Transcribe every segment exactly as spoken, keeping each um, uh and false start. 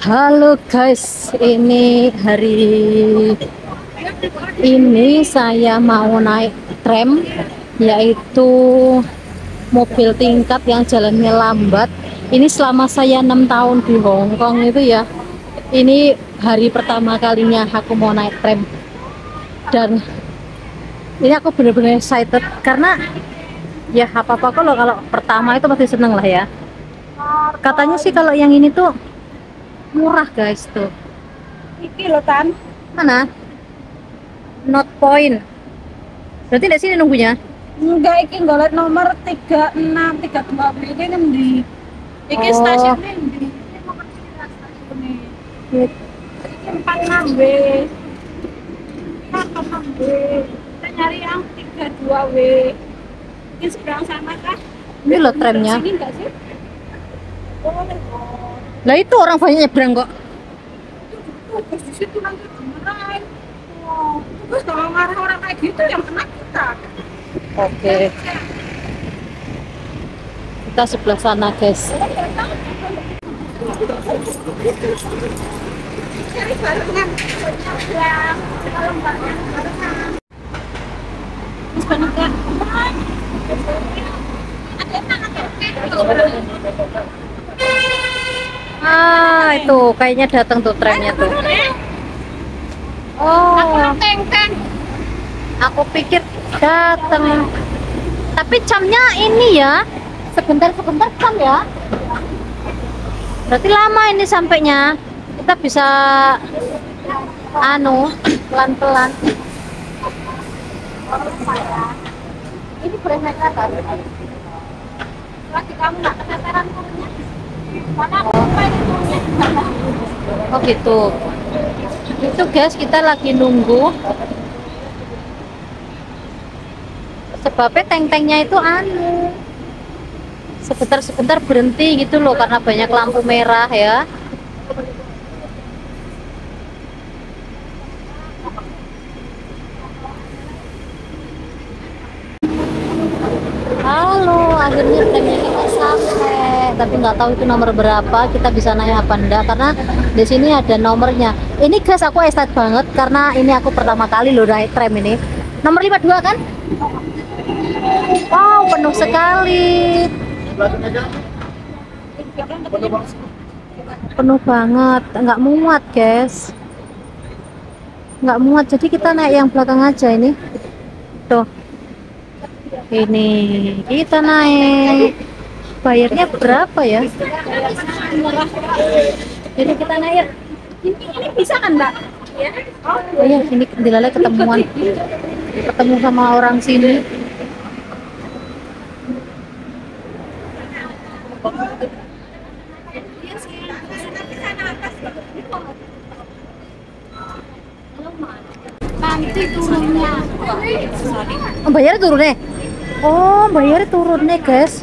Halo guys, ini hari ini saya mau naik tram, yaitu mobil tingkat yang jalannya lambat. Ini selama saya enam tahun di Hong Kong itu ya, ini hari pertama kalinya aku mau naik tram. Dan ini aku bener-bener excited karena ya apa-apa kalau kalau pertama itu pasti seneng lah ya. Katanya sih kalau yang ini tuh murah guys tuh. Iki lo Tan. Mana? Not point. Berarti di sini nunggunya? Enggak, iki nggolet nomor tiga enam tiga dua B iki ngendi? Iki Oh. stasiunnya ngendi? Iki mau ke sini stasiunnya. Iya. Iki empat enam B. empat enam B. Kita nyari yang tiga dua W. Ini seberang sana kah? Ini loh tramnya. Sini enggak sih? Boleh. Lah itu orang banyak nyebrang kok. Tuh, terus di situ nanti dimarahin. Oh, terus kalau marah orang kayak gitu yang kena kita. Oke. Kita sebelah sana guys. Cari barengan, nyebrang. Kalau barengan, barengan. Terus banyak kan? Ada enak, ada Ah, itu kayaknya datang tuh tramnya tuh. Oh, teng-teng. aku pikir datang. Tapi camnya ini ya, sebentar-sebentar jam ya. Berarti lama ini sampainya. Kita bisa anu pelan-pelan. Ini boleh naik ke atas. Lagi kamu nggak keteteran turunnya? Mana aku lupa ini turunnya. Oh gitu. Itu guys, kita lagi nunggu. Sebabnya teng-tengnya itu anu sebentar-sebentar berhenti gitu loh, karena banyak lampu merah ya. Halo, akhirnya tramnya kita sampai. Tapi nggak tahu itu nomor berapa, kita bisa naik apa enggak karena di sini ada nomornya. Ini guys, aku excited banget karena ini aku pertama kali loh naik tram ini. Nomor lima puluh dua kan? Wow, penuh sekali. Penuh banget, nggak muat guys. Nggak muat, jadi kita naik yang belakang aja ini. Tuh. Ini kita naik. Bayarnya berapa ya? Jadi kita naik. Ini, ini bisa kan Mbak? Ya. Oh iya, ini Dilala ketemuan. Ketemu sama orang sini. Nanti turunnya. Oh, bayarnya turun deh. Oh, bayarnya turun nih guys.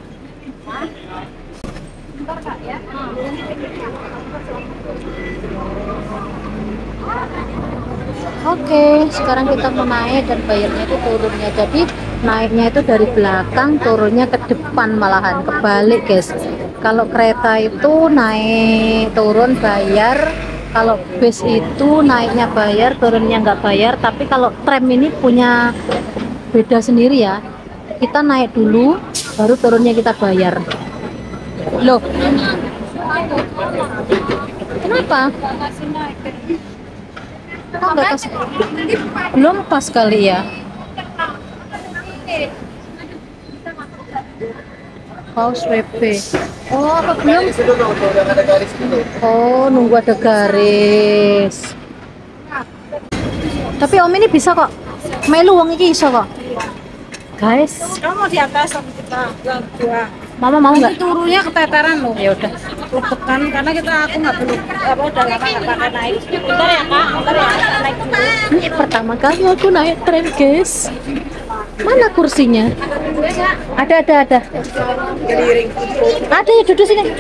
Oke, sekarang kita mau naik dan bayarnya itu turunnya. Jadi naiknya itu dari belakang, turunnya ke depan malahan, kebalik guys. Kalau kereta itu naik turun bayar, kalau bus itu naiknya bayar, turunnya nggak bayar. Tapi kalau tram ini punya beda sendiri ya. Kita naik dulu, baru turunnya kita bayar. Loh, kenapa? Kok nggak kasih? Belum pas kali ya. Paus W P. Oh, apa belum? Oh, nunggu ada garis. Tapi Om ini bisa kok. Melu wong iki iso kok. Guys, Kamu mau di atas sama kita yang dua. Mama mau nggak? Nanti turunnya keteteran loh. Ya udah. Lebekan karena kita aku nggak perlu apa udah lama nggak pakai naik. Bentar ya Kak, bentar ya kita naik dulu. Ini pertama kali aku naik tram, guys. Mana kursinya? Ada, ada, ada. Ada ya, duduk sini.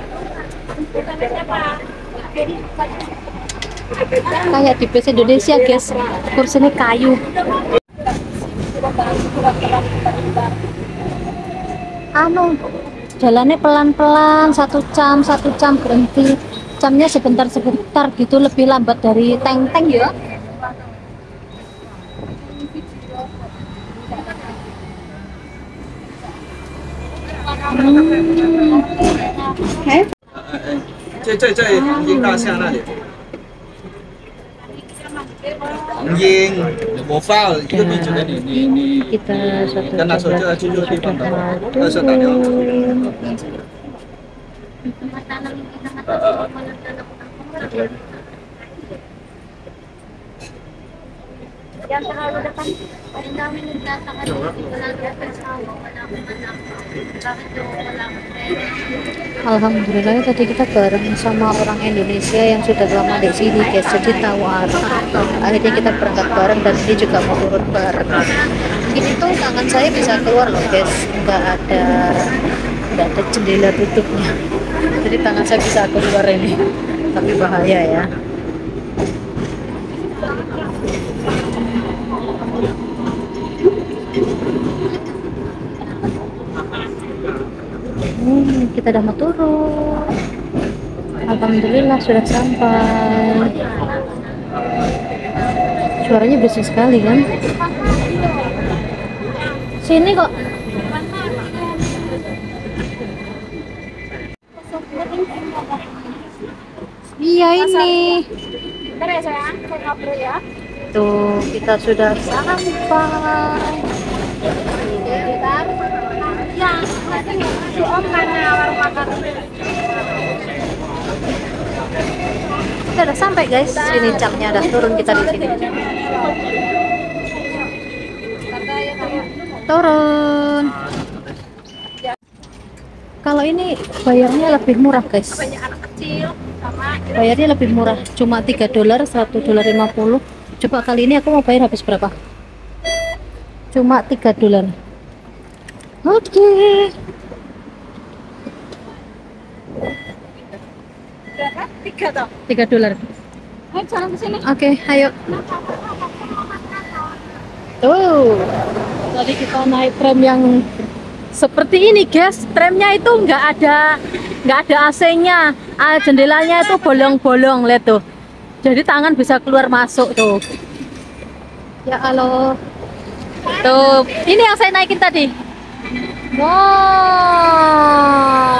Kayak di bus Indonesia, guys. Kursinya kayu. Anu, jalannya pelan-pelan, satu jam, satu jam berhenti. Camnya sebentar-sebentar gitu, lebih lambat dari tank-tank ya. Hmm. Okay. 这这这红鹰大厦那里，红鹰，我发了一个地址给你，你你 kita satu 跟他说 jam 就要去这个地方的， sudah 二十打电话。 turun. 呃呃呃。 Yang terlalu depan. Ang dami nagtataka dito. Wala nang asawa, wala akong anak. Bakit daw wala akong pera? Alhamdulillah ya, tadi kita bareng sama orang Indonesia yang sudah lama di sini guys, jadi tahu arah. Akhirnya kita berangkat bareng dan ini juga mau turun bareng. Ini tuh tangan saya bisa keluar loh guys, nggak ada nggak ada jendela tutupnya, jadi tangan saya bisa keluar ini, tapi bahaya ya. Hmm, kita udah mau turun. Alhamdulillah sudah sampai. Suaranya bersih sekali kan? Sini kok. Iya ini. Bentar ya sayang, saya ngobrol ya. Tuh, kita sudah sampai. Bentar. Ya, nanti si Om karena warung makan. Kita udah sampai guys. Sini camnya udah turun, kita di sini. Turun. Kalau ini bayarnya lebih murah guys. Banyak anak kecil sama Bayarnya lebih murah, cuma tiga dolar, satu dolar lima puluh. Coba kali ini aku mau bayar habis berapa? Cuma tiga dolar. Oke. berapa? Tiga toh. tiga dolar. Ayo jalan ke sini. Oke, ayo. Tuh. Tadi kita naik tram yang seperti ini, guys. Tramnya itu nggak ada nggak ada A C-nya. Ah, jendelanya itu bolong-bolong, lihat tuh. Jadi tangan bisa keluar masuk tuh. Ya Allah. Tuh, ini yang saya naikin tadi. Wow,